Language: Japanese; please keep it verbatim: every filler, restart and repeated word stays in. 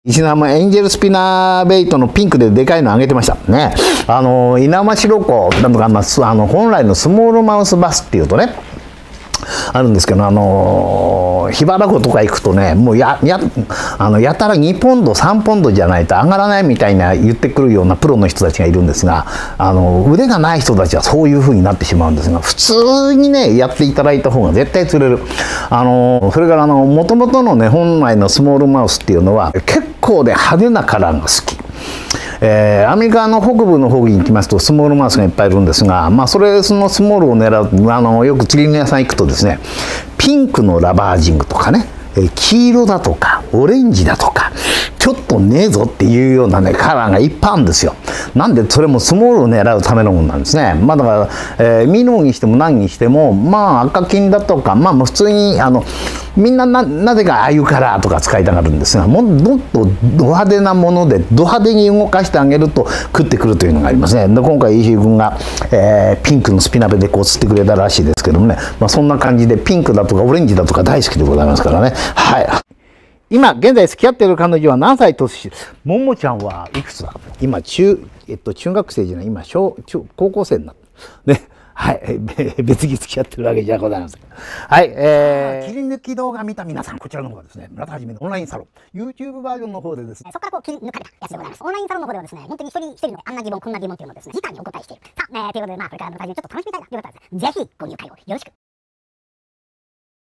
石生エンジェルスピナーベイトのピンクででかいのあげてましたね。あの猪苗代湖なんとか、まあ、あの本来のスモールマウスバスっていうとねあるんですけど、あの桧原湖とか行くとね、もうややあのやたらにポンドさんポンドじゃないと上がらないみたいな言ってくるようなプロの人たちがいるんですが、あの腕がない人たちはそういう風になってしまうんですが、普通にねやっていただいた方が絶対釣れる。あのそれからもともとのね本来のスモールマウスっていうのは結構で派手なカラーが好き。えー、アメリカの北部の方に行きますとスモールマウスがいっぱいいるんですが、まあ、それそのスモールを狙うあのよく釣り具屋さん行くとですね、ピンクのラバージングとかね、えー、黄色だとかオレンジだとかちょっとねえぞっていうようなねカラーがいっぱいあるんですよ。なんでそれもスモールを狙うためのものなんですね。まあだから、えー、ミノーにしても何にしてもまあ赤金だとかまあもう普通にあのみんな な, なぜかああいうカラーとか使いたがるんですが、もっとド派手なものでド派手に動かしてあげると食ってくるというのがありますね。で今回石井君が、えー、ピンクのスピナベでこう釣ってくれたらしいですけどもね、まあ、そんな感じでピンクだとかオレンジだとか大好きでございますからね。はい。今現在付き合っている彼女は何歳年下？ももちゃんはいくつだ？今中えっと中学生じゃない、今小中高校生になったね。はい、別に付き合ってるわけじゃございません。はい、えー、切り抜き動画見た皆さん、こちらの方がですね、村田はじめのオンラインサロン、YouTube バージョンの方でですね、 そこからこう切り抜かれたやつでございます。オンラインサロンの方ではですね、本当に一人一人のあんな疑問、こんな疑問というのをですね、直にお答えしている。さあ、えー、ということで、まあ、これから村田はじめちょっと楽しみたいなという方はですね、ぜひご入会をよろしく